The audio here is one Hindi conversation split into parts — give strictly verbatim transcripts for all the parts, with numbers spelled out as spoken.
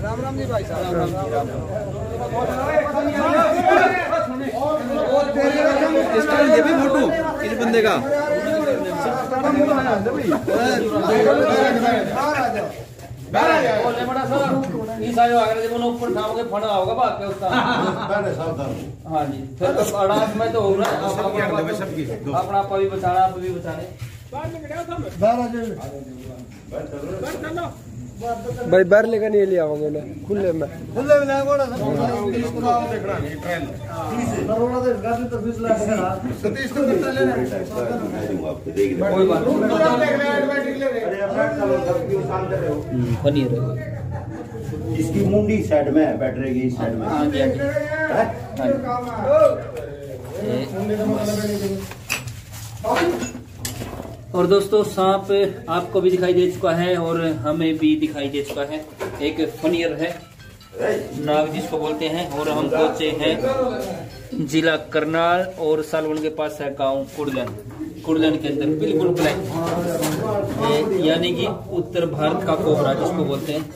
राम राम जी भाई साहब। राम राम राम इसका ये भी फोटो इस बंदे का ऊपर ठाओगे फड़ा होगा बात पे उसका। हाँ जी फिर अड़ास में तो होगा अपना आप भी बचाना आप भी बचाने भाई बाहर लेकर नहीं ले आवांगे ना खुले में खुले में ना कोड़ा सतीश को कितना लेना कोई बात नहीं। इसकी मुंडी साइड में है, बैटरी की साइड में। हाँ जी और दोस्तों सांप आपको भी दिखाई दे चुका है और हमें भी दिखाई दे चुका है। एक फनियर है नाग जिसको बोलते हैं और हम पहुंचे हैं जिला करनाल और सालवन के पास है गांव कुड़लन। कुड़लन के अंदर बिल्कुल ब्लैक यानी कि उत्तर भारत का कोबरा जिसको बोलते हैं।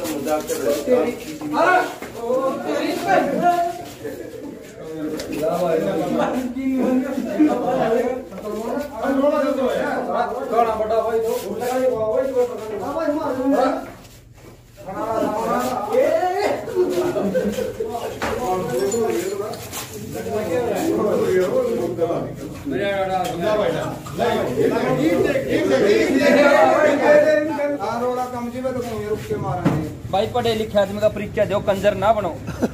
भाई पढ़े लिखे आदमी का परिचय दो कंजर ना बनो।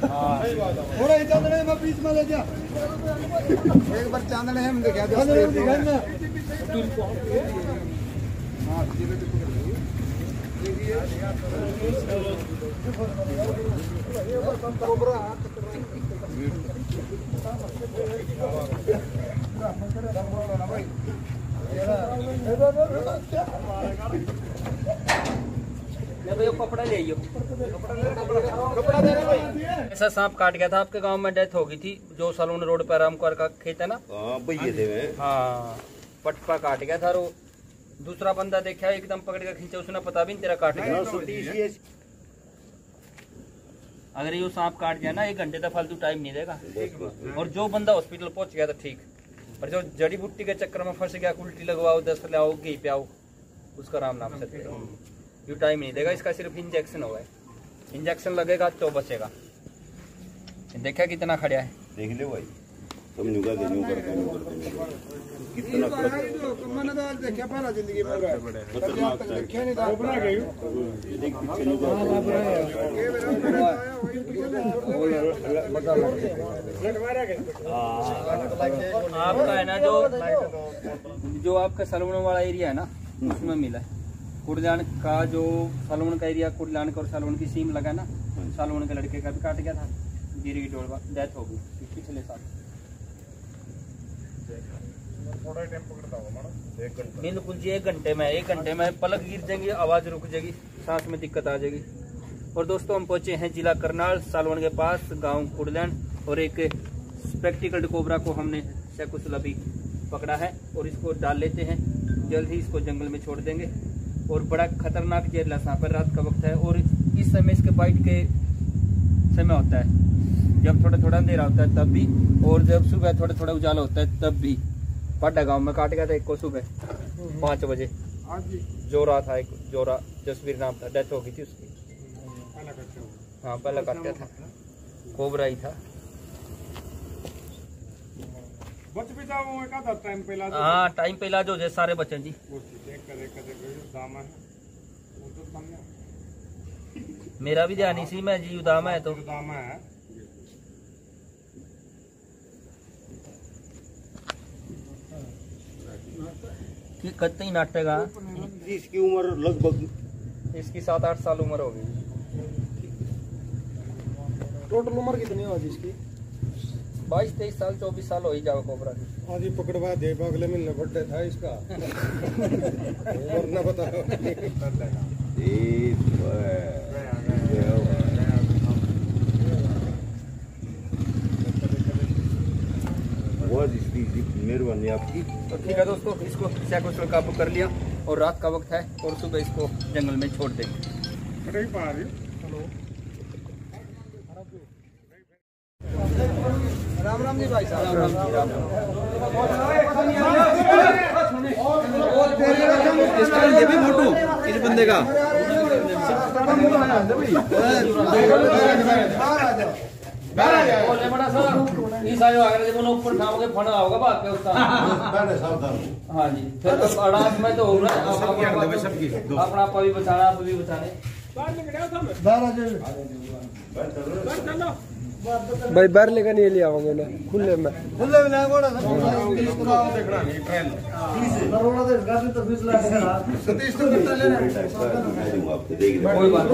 एक बार चांदने हम देखा कपड़ा ले आइयो। ऐसा सांप काट गया था आपके गांव में, डेथ हो गई थी जो सलून रोड पर रामकुमार का खेत है ना। हाँ पटपा काट गया था। वो दूसरा बंदा देखा एकदम पकड़ के खींचा, उसने पता भी नहीं तेरा काट गया। अगर ये सांप काट गया ना एक घंटे तक फालतू टाइम नहीं देगा। और जो बंदा हॉस्पिटल पहुंच गया था ठीक, और जो जड़ी बूटी के चक्कर में फंस गया, उल्टी लगवाओ, दस लाओ, घी पे आओ, उसका राम नाम से यू टाइम नहीं देगा। इसका सिर्फ इंजेक्शन होगा, इंजेक्शन लगेगा तो बचेगा। देखा कितना खड़ा है, देख ले भाई तुम नुगा दे नु कर नु कर कितना मैंने तो देखा पहला जिंदगी में खतरनाक देखा नहीं था। देख पीछे नुगा आपका है ना जो जो आपका सलून वाला एरिया है ना उसमें मिला है। कुड़लान का जो सलून का एरिया, कुड़लान का और सलून की सीम लगा ना, सलून के लड़के का भी काट गया था, गिरी की डोल डेथ हो गई पिछले साल। बिल्कुल जी एक घंटे में एक घंटे में पलक गिर जाएंगी, आवाज रुक जाएगी, सांस में दिक्कत आ जाएगी। और दोस्तों हम पहुंचे हैं जिला करनाल सालवन के पास गांव कुड़लन और एक स्पेक्टिकल्ड कोबरा को हमने सकुशल अभी पकड़ा है और इसको डाल लेते हैं। जल्द ही इसको जंगल में छोड़ देंगे। और बड़ा खतरनाक जहरीला सांप है, रात का वक्त है और इस समय इसके बाइट के समय होता है जब थोड़ा थोड़ा अंधेरा होता है तब भी, और जब सुबह थोड़ा थोड़ा उजाला होता है तब भी। पड्डा गांव में काट गया था एक को सुबह पाँच बजे। जोरा था एक, जोरा जसवीर नाम था, डेथ हो गई थी उसकी। हाँ पहला काटा था, कोबरा ही था। बच भी जाओ एक आधा टाइम पे इलाज। हाँ टाइम पे इलाज हो जाए सारे बच्चे जी। मेरा भी ध्यान इसी में जी, उदामा है तो उदामा है। कि कतई नाटेगा। इसकी उम्र लगभग इसकी सात आठ साल उम्र होगी। टोटल उम्र कितनी होगी इसकी? बाईस तेईस साल चौबीस साल हो ही जाओ कोबरा की। आज ही पकड़वा दे, अगले महीने बर्थडे था इसका। वरना बताओ मेहरबानी आपकी। तो ठीक है दोस्तों, इसको सैकुशल काबू कर लिया और रात का वक्त है और सुबह इसको जंगल में छोड़ देंगे। राम राम जी भाई साहब। राम राम जी, राम राम। इसका ये भी फोटो इस बंदे का बोले बड़ा सर इस आयो अगर जब ऊपर ठाओगे फण आओगे बात पे उसका हाँ जी फिर तो अड़ास में तो होगा अपना आप भी बचाना आप भी बचाने भाई बाहर लेकर नहीं लिया आवांगे ना खुले में खुले में ना कोड़ा देखना नहीं ट्रेन बरोड़ा दे गाड़ी तो बीस लाख का सतीश तो कितना लेना कोई बात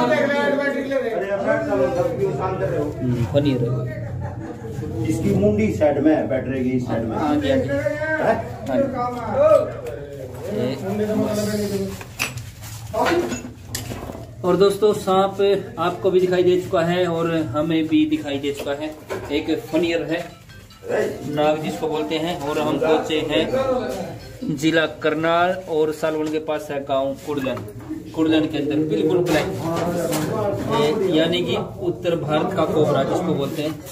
नहीं। पनीर इसकी मुंडी साइड में है, बैटरी की साइड में। हाँ जी हाँ जी। और दोस्तों सांप आपको भी दिखाई दे चुका है और हमें भी दिखाई दे चुका है। एक फनियर है नाग जिसको बोलते हैं और हम पहुंचे हैं जिला करनाल और सालवन के पास है गांव कुड़लन। कुड़लन के अंदर बिल्कुल ब्लैक यानी कि उत्तर भारत का कोबरा जिसको बोलते हैं।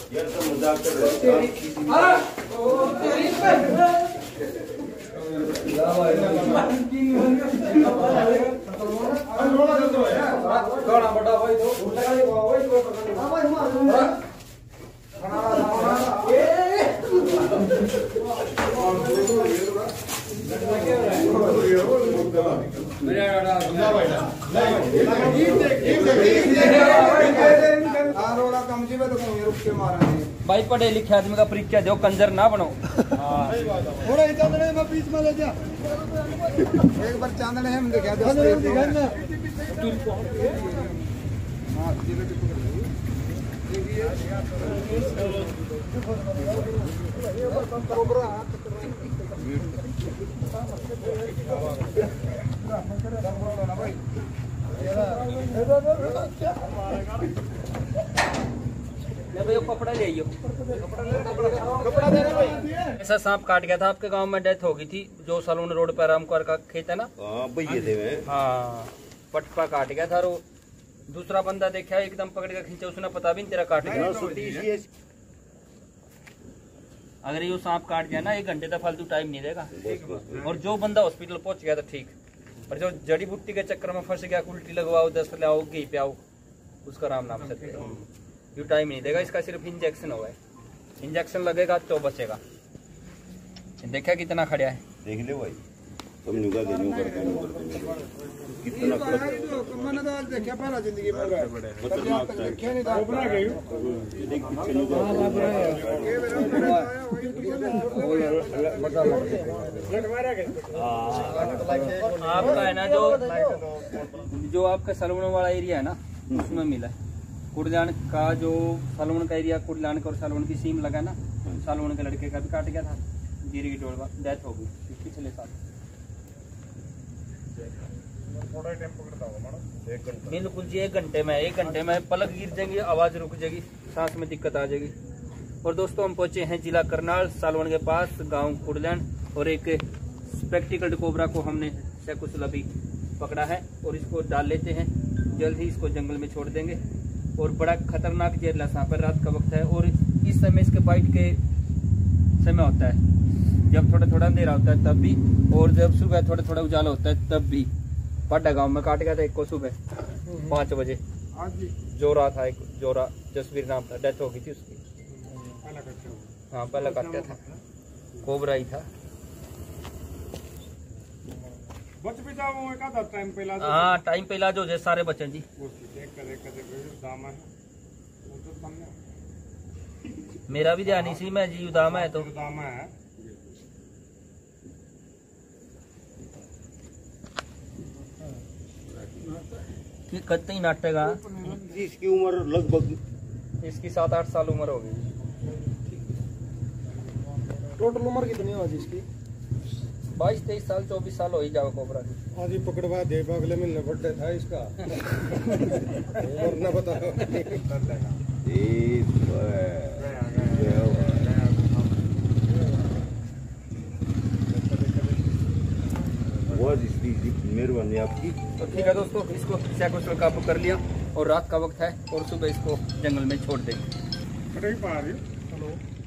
भाई पढ़े लिखे आदमी का परिचय दो, कंजर ना बनो। थोड़ा चांदने में बीच में ले जा एक बार चांदने हम दिखा दो कपड़ा ले आइयो। ऐसा सांप काट गया था आपके गांव में, डेथ हो गई थी जो सलून रोड पर रामकुमार का खेत है ना। हाँ भैया थे वे। हाँ पटपा काट गया था। वो दूसरा बंदा देखा एकदम पकड़ के खींचा, उसने पता भी नहीं तेरा काट गया। अगर ये सांप काट गया ना एक घंटे तक फालतू टाइम नहीं देगा। और जो बंदा हॉस्पिटल पहुंच गया था ठीक, और जो जड़ी बूटी के चक्कर में फंस गया, उल्टी लगवाओ, दस्त लाओ, घी पियाओ, उसका राम नाम सत्य यू टाइम नहीं देगा। इसका सिर्फ इंजेक्शन होगा, इंजेक्शन लगेगा तो बचेगा। देखा कितना खड़ा है, देख ले भाई तुम नुका दे न्यू करके न्यू करके कितना मैंने तो देखा पहला जिंदगी में देखा नहीं था। आपका है ना जो जो आपका सलून वाला एरिया है ना उसमें मिला है। कुड़लान का जो सलून का एरिया, कुड़लान का और सलून की सीम लगा ना, सलून के लड़के का भी काट गया था, जीरी की डोर डेथ हो गई पिछले साल। बिल्कुल जी एक घंटे में एक घंटे में पलक गिर जाएंगी, आवाज रुक जाएगी, सांस में दिक्कत आ जाएगी। और दोस्तों हम पहुंचे हैं जिला करनाल सालवन के पास गांव कुड़लन और एक स्पेक्टिकल्ड कोबरा को हमने सकुशल अभी पकड़ा है और इसको डाल लेते हैं। जल्द ही इसको जंगल में छोड़ देंगे। और बड़ा खतरनाक जहरीला सांप है, रात का वक्त है और इस समय इसके बाइट के समय होता है जब थोड़ा थोड़ा अंधेरा होता है तब भी, और जब सुबह थोड़ा थोड़ा उजाला होता है तब भी। पाडा गांव में काट गया था एक को सुबह पाँच बजे, जोरा था एक, जोरा जसवीर नाम था, डेथ हो गई थी उसकी। हाँ पहला काटा था, कोबरा ही था। बच भी जाओ एक आधा टाइम पे इलाज। हाँ टाइम पे इलाज हो जाए सारे बच्चे जी। देख कर देख कर दाम है वो तो सामने मेरा भी ध्यान इसी में जी, उदामा है तो दाम है। कि कतई नाटेगा। इसकी उम्र लगभग इसकी सात आठ साल उम्र होगी। टोटल उम्र कितनी होगी इसकी? बाईस तेईस साल चौबीस साल हो ही जाओ कोबरा की। आज ही पकड़वा दे, अगले महीने बर्थडे था इसका। और ना बताओ बहुत इसकी मेहरबानी आपकी। तो ठीक है दोस्तों, इसको सैकुशल काबू कर लिया और रात का वक्त है और सुबह इसको जंगल में छोड़ देंगे। कटेगी पा रही हो।